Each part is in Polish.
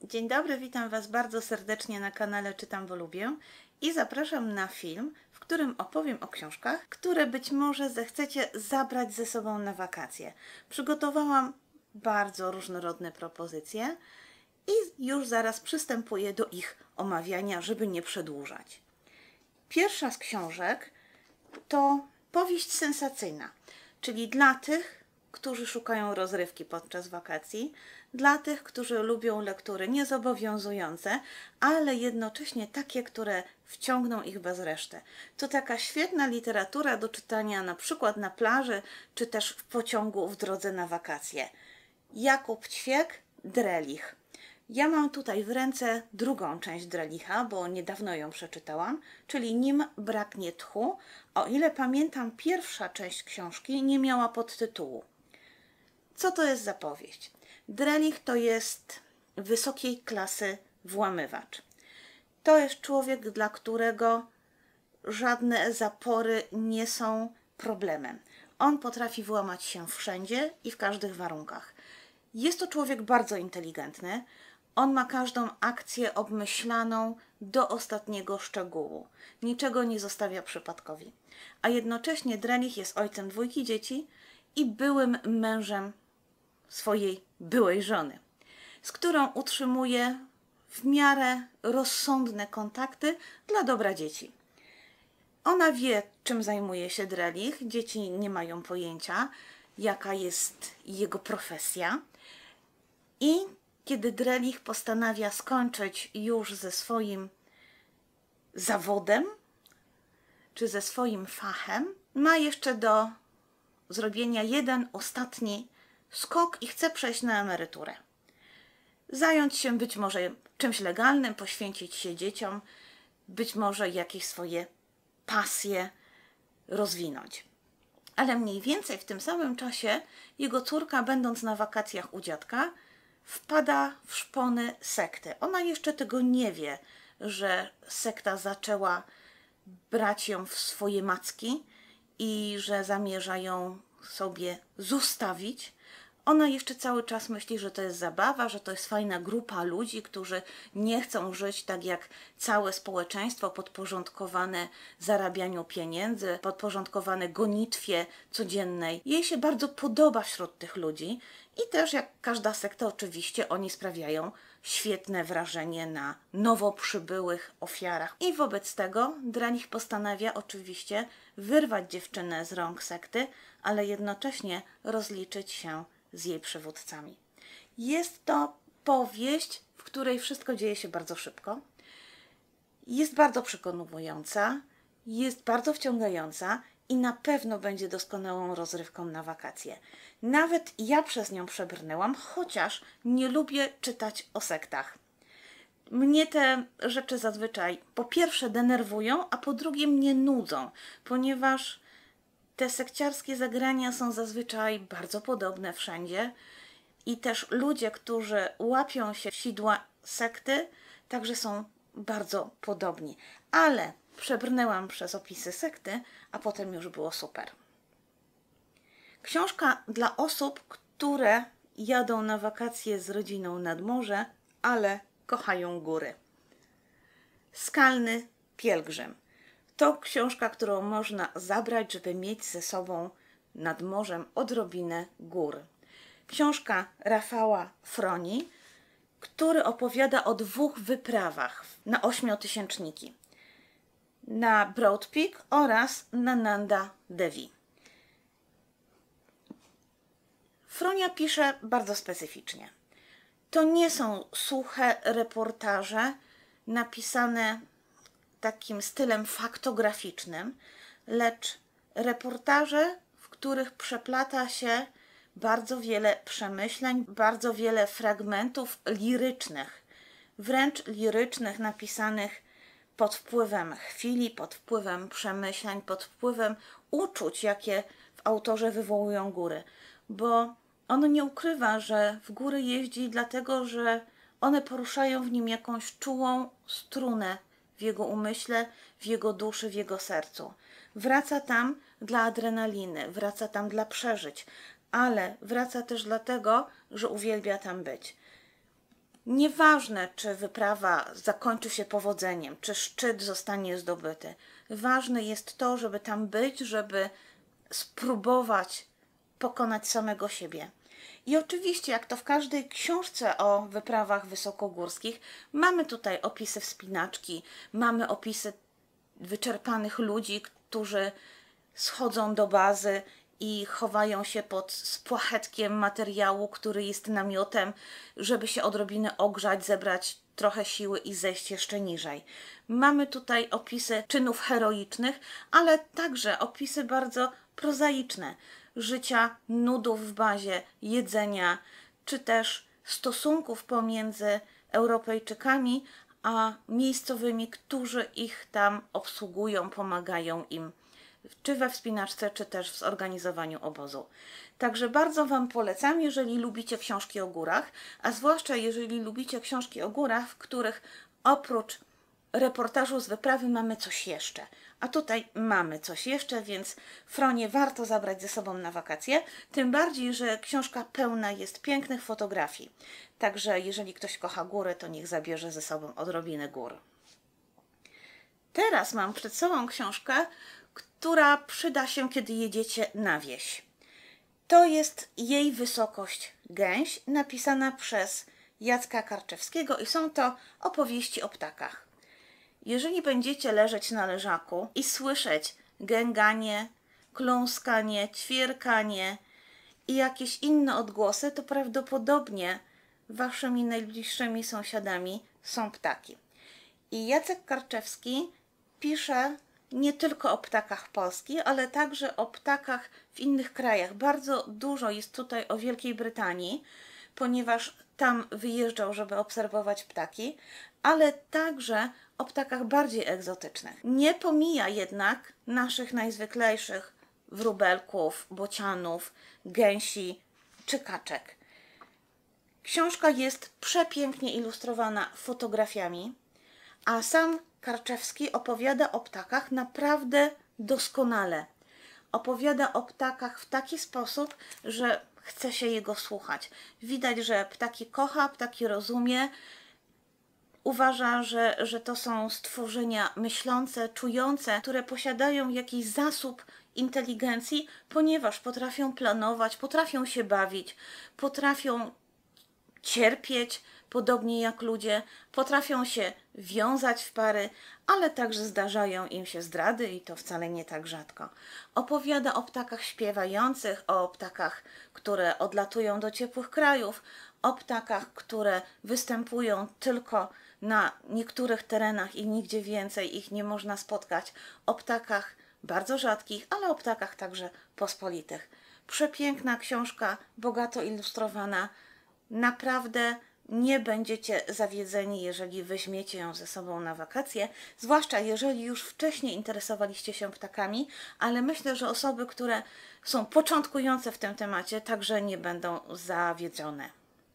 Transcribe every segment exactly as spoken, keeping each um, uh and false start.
Dzień dobry, witam Was bardzo serdecznie na kanale Czytam, bo lubię i zapraszam na film, w którym opowiem o książkach, które być może zechcecie zabrać ze sobą na wakacje. Przygotowałam bardzo różnorodne propozycje i już zaraz przystępuję do ich omawiania, żeby nie przedłużać. Pierwsza z książek to powieść sensacyjna, czyli dla tych, którzy szukają rozrywki podczas wakacji, dla tych, którzy lubią lektury niezobowiązujące, ale jednocześnie takie, które wciągną ich bez reszty. To taka świetna literatura do czytania na przykład na plaży, czy też w pociągu w drodze na wakacje. Jakub Ćwiek, Drelich. Ja mam tutaj w ręce drugą część Drelicha, bo niedawno ją przeczytałam, czyli Nim braknie tchu. O ile pamiętam, pierwsza część książki nie miała podtytułu. Co to jest za powieść? Drelich to jest wysokiej klasy włamywacz. To jest człowiek, dla którego żadne zapory nie są problemem. On potrafi włamać się wszędzie i w każdych warunkach. Jest to człowiek bardzo inteligentny. On ma każdą akcję obmyślaną do ostatniego szczegółu. Niczego nie zostawia przypadkowi. A jednocześnie Drelich jest ojcem dwójki dzieci i byłym mężem swojej byłej żony, z którą utrzymuje w miarę rozsądne kontakty dla dobra dzieci. Ona wie, czym zajmuje się Drelich. Dzieci nie mają pojęcia, jaka jest jego profesja. I kiedy Drelich postanawia skończyć już ze swoim zawodem, czy ze swoim fachem, ma jeszcze do zrobienia jeden ostatni skok i chce przejść na emeryturę. Zająć się być może czymś legalnym, poświęcić się dzieciom, być może jakieś swoje pasje rozwinąć. Ale mniej więcej w tym samym czasie jego córka, będąc na wakacjach u dziadka, wpada w szpony sekty. Ona jeszcze tego nie wie, że sekta zaczęła brać ją w swoje macki i że zamierza ją sobie zostawić. Ona jeszcze cały czas myśli, że to jest zabawa, że to jest fajna grupa ludzi, którzy nie chcą żyć tak jak całe społeczeństwo, podporządkowane zarabianiu pieniędzy, podporządkowane gonitwie codziennej. Jej się bardzo podoba wśród tych ludzi i też, jak każda sekta, oczywiście oni sprawiają świetne wrażenie na nowo przybyłych ofiarach. I wobec tego Drelich postanawia oczywiście wyrwać dziewczynę z rąk sekty, ale jednocześnie rozliczyć się z jej przywódcami. Jest to powieść, w której wszystko dzieje się bardzo szybko. Jest bardzo przekonująca, jest bardzo wciągająca i na pewno będzie doskonałą rozrywką na wakacje. Nawet ja przez nią przebrnęłam, chociaż nie lubię czytać o sektach. Mnie te rzeczy zazwyczaj po pierwsze denerwują, a po drugie mnie nudzą, ponieważ te sekciarskie zagrania są zazwyczaj bardzo podobne wszędzie i też ludzie, którzy łapią się w sidła sekty, także są bardzo podobni. Ale przebrnęłam przez opisy sekty, a potem już było super. Książka dla osób, które jadą na wakacje z rodziną nad morze, ale kochają góry. Skalny pielgrzym. To książka, którą można zabrać, żeby mieć ze sobą nad morzem odrobinę gór. Książka Rafała Froni, który opowiada o dwóch wyprawach na ośmiotysięczniki. Na Broad Peak oraz na Nanda Devi. Fronia pisze bardzo specyficznie. To nie są suche reportaże napisane takim stylem faktograficznym, lecz reportaże, w których przeplata się bardzo wiele przemyśleń, bardzo wiele fragmentów lirycznych, wręcz lirycznych, napisanych pod wpływem chwili, pod wpływem przemyśleń, pod wpływem uczuć, jakie w autorze wywołują góry. Bo on nie ukrywa, że w góry jeździ dlatego, że one poruszają w nim jakąś czułą strunę w jego umyśle, w jego duszy, w jego sercu. Wraca tam dla adrenaliny, wraca tam dla przeżyć, ale wraca też dlatego, że uwielbia tam być. Nieważne, czy wyprawa zakończy się powodzeniem, czy szczyt zostanie zdobyty. Ważne jest to, żeby tam być, żeby spróbować pokonać samego siebie. I oczywiście, jak to w każdej książce o wyprawach wysokogórskich, mamy tutaj opisy wspinaczki, mamy opisy wyczerpanych ludzi, którzy schodzą do bazy i chowają się pod spłachetkiem materiału, który jest namiotem, żeby się odrobinę ogrzać, zebrać trochę siły i zejść jeszcze niżej. Mamy tutaj opisy czynów heroicznych, ale także opisy bardzo prozaiczne. Życia, nudów w bazie, jedzenia, czy też stosunków pomiędzy Europejczykami a miejscowymi, którzy ich tam obsługują, pomagają im, czy we wspinaczce, czy też w zorganizowaniu obozu. Także bardzo Wam polecam, jeżeli lubicie książki o górach, a zwłaszcza jeżeli lubicie książki o górach, w których oprócz reportażu z wyprawy mamy coś jeszcze. A tutaj mamy coś jeszcze, więc Fronię warto zabrać ze sobą na wakacje, tym bardziej, że książka pełna jest pięknych fotografii. Także jeżeli ktoś kocha góry, to niech zabierze ze sobą odrobinę gór. Teraz mam przed sobą książkę, która przyda się, kiedy jedziecie na wieś. To jest Jej Wysokość Gęś, napisana przez Jacka Karczewskiego i są to opowieści o ptakach. Jeżeli będziecie leżeć na leżaku i słyszeć gęganie, kląskanie, ćwierkanie i jakieś inne odgłosy, to prawdopodobnie waszymi najbliższymi sąsiadami są ptaki. I Jacek Karczewski pisze nie tylko o ptakach polskich, ale także o ptakach w innych krajach. Bardzo dużo jest tutaj o Wielkiej Brytanii, ponieważ tam wyjeżdżał, żeby obserwować ptaki, ale także o ptakach bardziej egzotycznych. Nie pomija jednak naszych najzwyklejszych wróbelków, bocianów, gęsi czy kaczek. Książka jest przepięknie ilustrowana fotografiami, a sam Karczewski opowiada o ptakach naprawdę doskonale. Opowiada o ptakach w taki sposób, że chce się jego słuchać. Widać, że ptaki kocha, ptaki rozumie. Uważa, że, że to są stworzenia myślące, czujące, które posiadają jakiś zasób inteligencji, ponieważ potrafią planować, potrafią się bawić, potrafią cierpieć, podobnie jak ludzie, potrafią się wiązać w pary, ale także zdarzają im się zdrady i to wcale nie tak rzadko. Opowiada o ptakach śpiewających, o ptakach, które odlatują do ciepłych krajów, o ptakach, które występują tylko na niektórych terenach i nigdzie więcej ich nie można spotkać, o ptakach bardzo rzadkich, ale o ptakach także pospolitych. Przepiękna książka, bogato ilustrowana. Naprawdę nie będziecie zawiedzeni, jeżeli weźmiecie ją ze sobą na wakacje, zwłaszcza jeżeli już wcześniej interesowaliście się ptakami, ale myślę, że osoby, które są początkujące w tym temacie, także nie będą zawiedzione.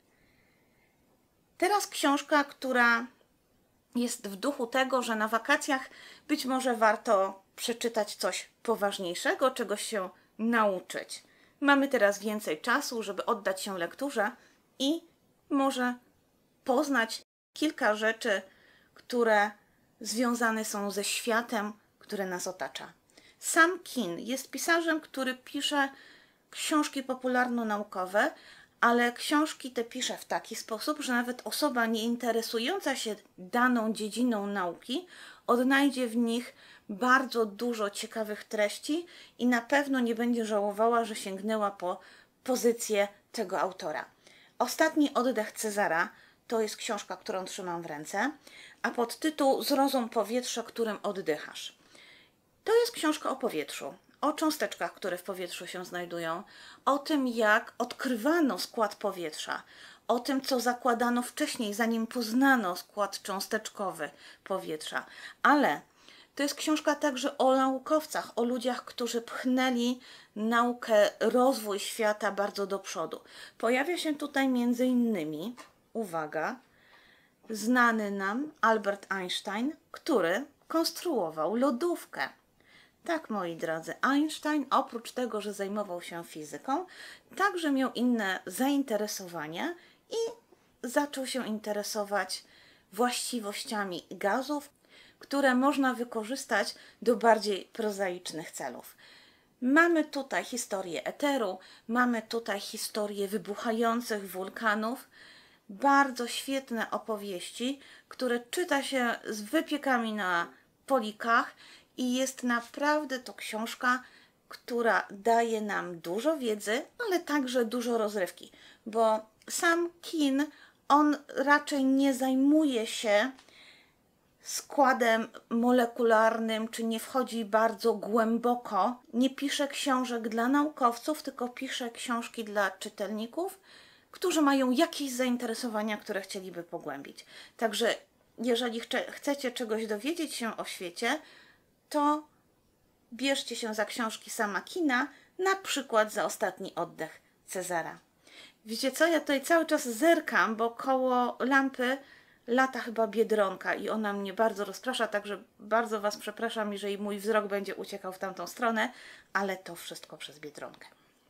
Teraz książka, która jest w duchu tego, że na wakacjach być może warto przeczytać coś poważniejszego, czegoś się nauczyć. Mamy teraz więcej czasu, żeby oddać się lekturze i może poznać kilka rzeczy, które związane są ze światem, który nas otacza. Sam Kin jest pisarzem, który pisze książki popularno-naukowe, ale książki te pisze w taki sposób, że nawet osoba nie interesująca się daną dziedziną nauki odnajdzie w nich bardzo dużo ciekawych treści i na pewno nie będzie żałowała, że sięgnęła po pozycję tego autora. Ostatni oddech Cezara to jest książka, którą trzymam w ręce, a podtytuł Zrozum powietrze, którym oddychasz. To jest książka o powietrzu, o cząsteczkach, które w powietrzu się znajdują, o tym, jak odkrywano skład powietrza, o tym, co zakładano wcześniej, zanim poznano skład cząsteczkowy powietrza. Ale to jest książka także o naukowcach, o ludziach, którzy pchnęli naukę, rozwój świata bardzo do przodu. Pojawia się tutaj między innymi, uwaga, znany nam Albert Einstein, który konstruował lodówkę. Tak, moi drodzy, Einstein oprócz tego, że zajmował się fizyką, także miał inne zainteresowania i zaczął się interesować właściwościami gazów, które można wykorzystać do bardziej prozaicznych celów. Mamy tutaj historię eteru, mamy tutaj historię wybuchających wulkanów, bardzo świetne opowieści, które czyta się z wypiekami na polikach i jest naprawdę to książka, która daje nam dużo wiedzy, ale także dużo rozrywki, bo sam Kin, on raczej nie zajmuje się składem molekularnym, czy nie wchodzi bardzo głęboko, nie pisze książek dla naukowców, tylko pisze książki dla czytelników, którzy mają jakieś zainteresowania, które chcieliby pogłębić. Także jeżeli chcecie czegoś dowiedzieć się o świecie, to bierzcie się za książki sama Kina, na przykład za Ostatni oddech Cezara. Wiecie co, ja tutaj cały czas zerkam, bo koło lampy lata chyba biedronka i ona mnie bardzo rozprasza, także bardzo Was przepraszam, jeżeli mój wzrok będzie uciekał w tamtą stronę, ale to wszystko przez biedronkę.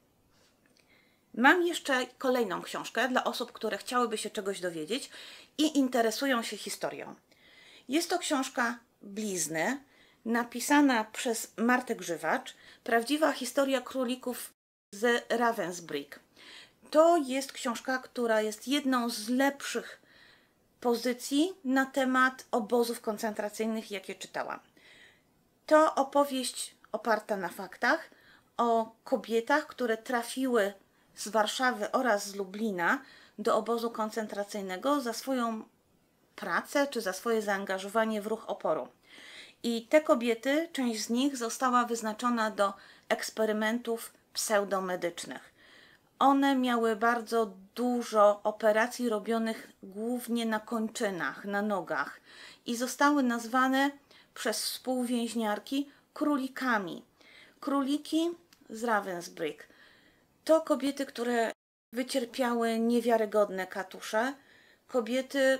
Mam jeszcze kolejną książkę dla osób, które chciałyby się czegoś dowiedzieć i interesują się historią. Jest to książka Blizny, napisana przez Martę Grzywacz, prawdziwa historia królików z Ravensbrück. To jest książka, która jest jedną z lepszych pozycji na temat obozów koncentracyjnych, jakie czytałam. To opowieść oparta na faktach o kobietach, które trafiły z Warszawy oraz z Lublina do obozu koncentracyjnego za swoją pracę czy za swoje zaangażowanie w ruch oporu. I te kobiety, część z nich została wyznaczona do eksperymentów pseudomedycznych. One miały bardzo dużo operacji robionych głównie na kończynach, na nogach i zostały nazwane przez współwięźniarki królikami. Króliki z Ravensbrück to kobiety, które wycierpiały niewiarygodne katusze, kobiety,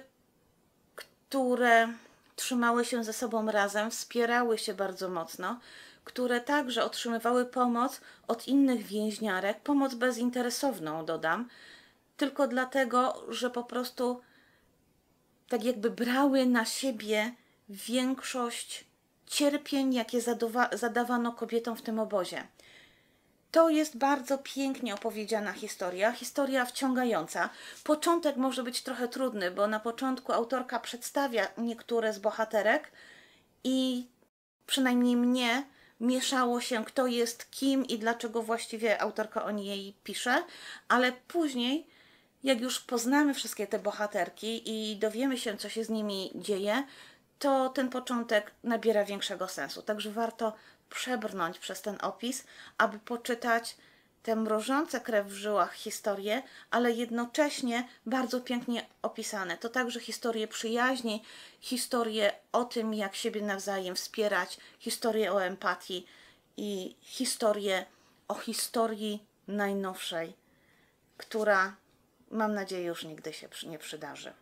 które trzymały się ze sobą razem, wspierały się bardzo mocno, które także otrzymywały pomoc od innych więźniarek, pomoc bezinteresowną, dodam, tylko dlatego, że po prostu tak jakby brały na siebie większość cierpień, jakie zadawano kobietom w tym obozie. To jest bardzo pięknie opowiedziana historia, historia wciągająca. Początek może być trochę trudny, bo na początku autorka przedstawia niektóre z bohaterek i przynajmniej mnie mieszało się, kto jest kim i dlaczego właściwie autorka o niej pisze, ale później, jak już poznamy wszystkie te bohaterki i dowiemy się, co się z nimi dzieje, to ten początek nabiera większego sensu. Także warto przebrnąć przez ten opis, aby poczytać te mrożące krew w żyłach historie, ale jednocześnie bardzo pięknie opisane. To także historie przyjaźni, historie o tym, jak siebie nawzajem wspierać, historie o empatii i historie o historii najnowszej, która, mam nadzieję, już nigdy się nie przydarzy.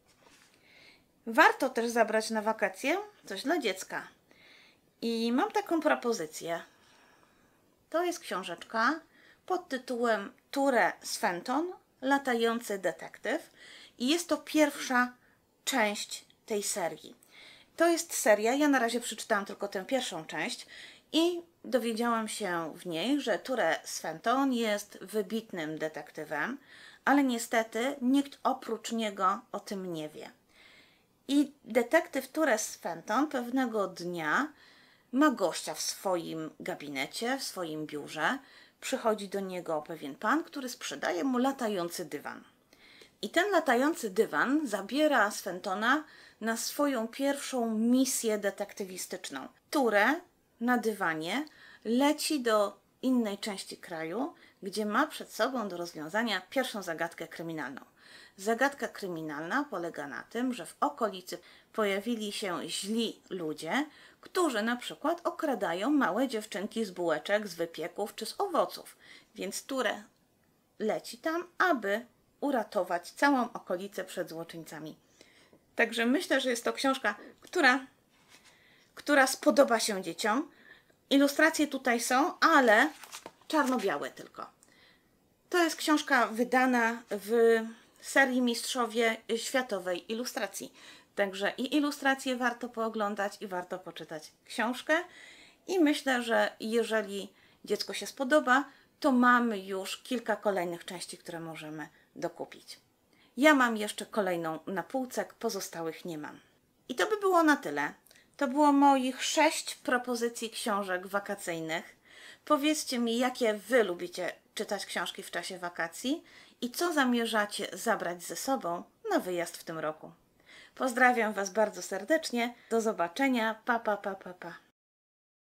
Warto też zabrać na wakacje coś dla dziecka. I mam taką propozycję. To jest książeczka pod tytułem Ture Sventon, latający detektyw. I jest to pierwsza część tej serii. To jest seria, ja na razie przeczytałam tylko tę pierwszą część i dowiedziałam się w niej, że Ture Sventon jest wybitnym detektywem, ale niestety nikt oprócz niego o tym nie wie. I detektyw Ture Sventon pewnego dnia ma gościa w swoim gabinecie, w swoim biurze. Przychodzi do niego pewien pan, który sprzedaje mu latający dywan. I ten latający dywan zabiera Sventona na swoją pierwszą misję detektywistyczną. Ture na dywanie leci do innej części kraju, gdzie ma przed sobą do rozwiązania pierwszą zagadkę kryminalną. Zagadka kryminalna polega na tym, że w okolicy pojawili się źli ludzie, którzy na przykład okradają małe dziewczynki z bułeczek, z wypieków czy z owoców. Więc Ture leci tam, aby uratować całą okolicę przed złoczyńcami. Także myślę, że jest to książka, która, która spodoba się dzieciom. Ilustracje tutaj są, ale czarno-białe tylko. To jest książka wydana w serii Mistrzowie Światowej Ilustracji. Także i ilustracje warto pooglądać i warto poczytać książkę. I myślę, że jeżeli dziecku się spodoba, to mamy już kilka kolejnych części, które możemy dokupić. Ja mam jeszcze kolejną na półce, pozostałych nie mam. I to by było na tyle. To było moich sześć propozycji książek wakacyjnych. Powiedzcie mi, jakie Wy lubicie czytać książki w czasie wakacji i co zamierzacie zabrać ze sobą na wyjazd w tym roku. Pozdrawiam Was bardzo serdecznie. Do zobaczenia. Pa, pa, pa, pa, pa.